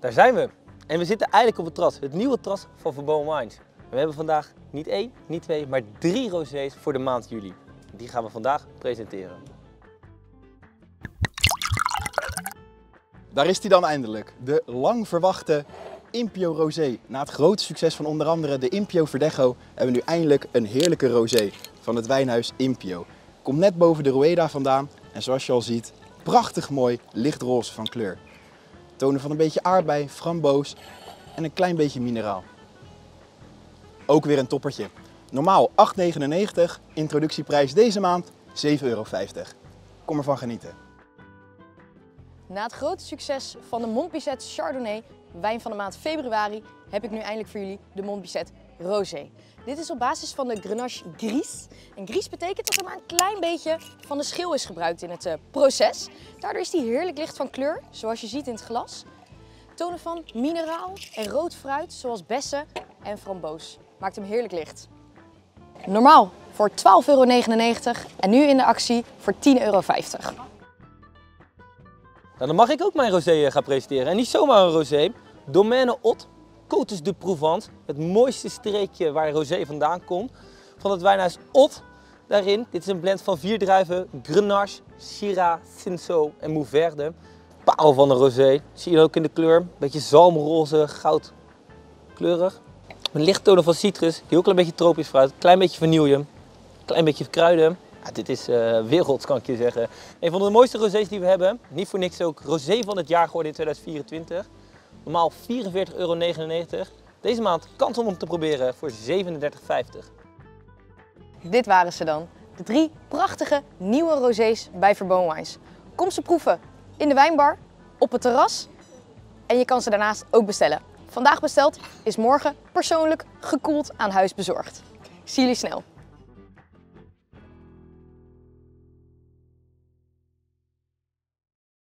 Daar zijn we. En we zitten eigenlijk op het terras, het nieuwe terras van Verboom Wines. We hebben vandaag niet 1, niet 2, maar 3 rosés voor de maand juli. Die gaan we vandaag presenteren. Daar is hij dan eindelijk, de lang verwachte Impio Rosé. Na het grote succes van onder andere de Impio Verdecho hebben we nu eindelijk een heerlijke rosé van het wijnhuis Impio. Komt net boven de Rueda vandaan en zoals je al ziet, prachtig mooi lichtroze van kleur. Tonen van een beetje aardbei, framboos en een klein beetje mineraal. Ook weer een toppertje. Normaal 8,99, introductieprijs deze maand €7,50. Kom ervan genieten. Na het grote succes van de Montbisset Chardonnay, wijn van de maand februari, heb ik nu eindelijk voor jullie de Montbisset Rosé. Dit is op basis van de Grenache Gris. En Gris betekent dat er maar een klein beetje van de schil is gebruikt in het proces. Daardoor is die heerlijk licht van kleur, zoals je ziet in het glas. Tonen van mineraal en rood fruit, zoals bessen en framboos. Maakt hem heerlijk licht. Normaal voor €12,99 en nu in de actie voor €10,50. Nou, dan mag ik ook mijn rosé gaan presenteren. En niet zomaar een rosé. Domaine Hot, Côtes de Provence. Het mooiste streekje waar rosé vandaan komt. Van het wijnhuis Hot. Daarin, dit is een blend van 4 druiven. Grenache, Syrah, Cinsault en Mourvèdre. Parel van de rosé. Zie je ook in de kleur. Beetje zalmroze, goudkleurig. Met lichttonen van citrus. Heel klein beetje tropisch fruit. Klein beetje vanille. Klein beetje kruiden. Ja, dit is werelds, kan ik je zeggen. Een van de mooiste rosés die we hebben. Niet voor niks ook rosé van het jaar geworden in 2024. Normaal €44,99. Deze maand kans om te proberen voor €37,50. Dit waren ze dan. De 3 prachtige nieuwe rosés bij Verboom Wines. Kom ze proeven in de wijnbar, op het terras en je kan ze daarnaast ook bestellen. Vandaag besteld is morgen persoonlijk gekoeld aan huis bezorgd. Ik zie jullie snel.